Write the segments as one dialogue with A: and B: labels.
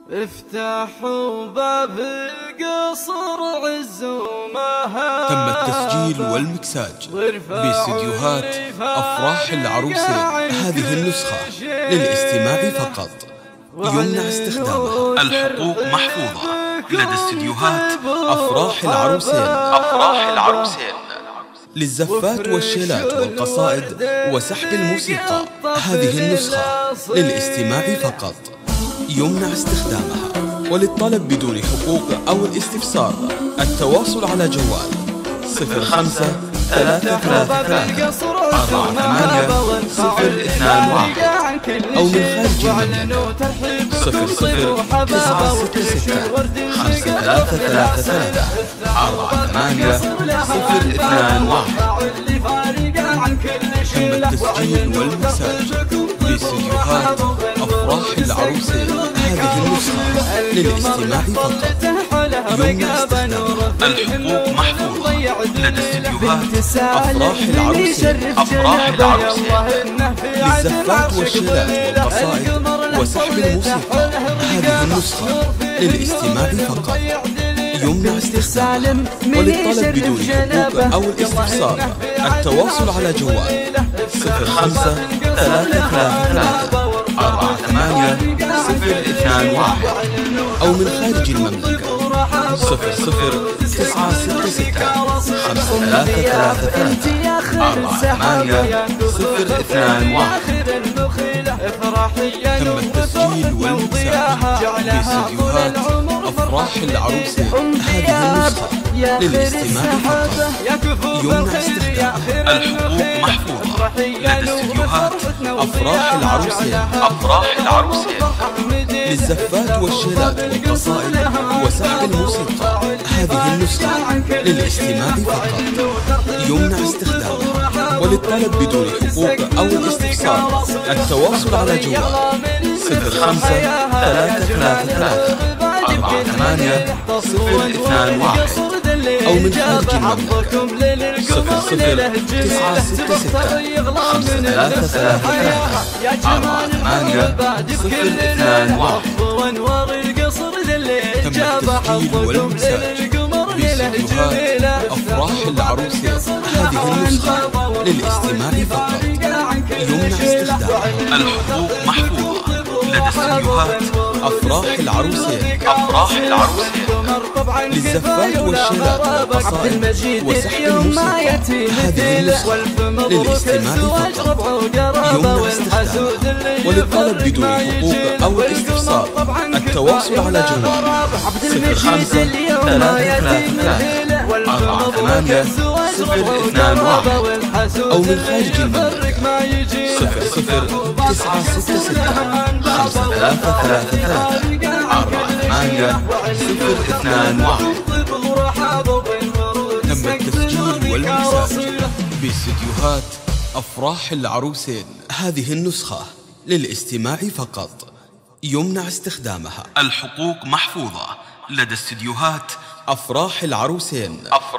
A: افتحوا باب القصر عز ومهاب.
B: تم التسجيل والمكساج باستديوهات أفراح العروسين. هذه النسخة للاستماع فقط، يمنع استخدامها. الحقوق محفوظة لدى استديوهات أفراح العروسين. للزفات والشيلات والقصائد وسحب الموسيقى. هذه النسخة للاستماع فقط، يمنع استخدامها. وللطلب بدون حقوق أو الاستفسار التواصل على جوال 05-333-48-021 أو من خارج المملكة 00-96-5333-48-021. تم التسجيل والمكساج باستديوهات أفراح العروسين. هذه النسخة للاستماع فقط، يمنع استخدامها. الحقوق محفوظة لدى استديوهات أفراح العروسين. للزفات والشيلات والقصائد وسحب الموسيقى. هذه النسخة للاستماع فقط، يمنع استخدامها. وللطلب بدون حقوق أو الاستفسار التواصل على جوال 05-333-48-021 أو من خارج المملكة 00-966-5333-48-021. تم التسجيل والمكساج باستديوهات أفراح العروسين. هذه النسخة للاستماع فقط، يمنع استخدامها. الحقوق محفوظة لدى استديوهات أفراح العروسين. للزفات والشيلات والقصائد وسحب الموسيقى. هذه النسخة للاستماع فقط، يمنع استخدامها. وللطلب بدون حقوق أو الاستفسار التواصل على جوال 05-333-48-021 أو من خارج المملكة 00-966-5333-48-021. تم التسجيل والمكساج باستديوهات أفراح العروسين. هذه النسخة للاستماع فقط، يمنع استخدامها. الحقوق محفوظة لدى استديوهات أفراح العروسين. للزفات والشيلات والقصائد وسحب الموسيقى. هذه النسخة للاستماع فقط، يمنع استخدامها. وللطلب بدون حقوق أو الاستفسار التواصل على جوال 05-333-48-021 أو من خارج المملكة 00-966-5333-48-021. تم التسجيل والمكساج باستديوهات أفراح العروسين. هذه النسخة للاستماع فقط، يمنع استخدامها. الحقوق محفوظة لدى استديوهات أفراح العروسين.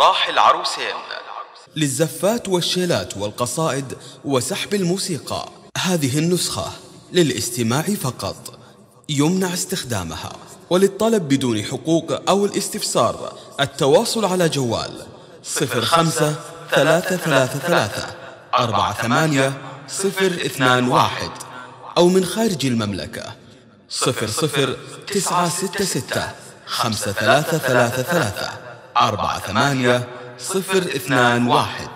B: للزفات والشيلات والقصائد وسحب الموسيقى. هذه النسخة للاستماع فقط، يمنع استخدامها. وللطلب بدون حقوق أو الاستفسار التواصل على جوال 05-333-48-021 أو من خارج المملكة 00-966-5333-48-021.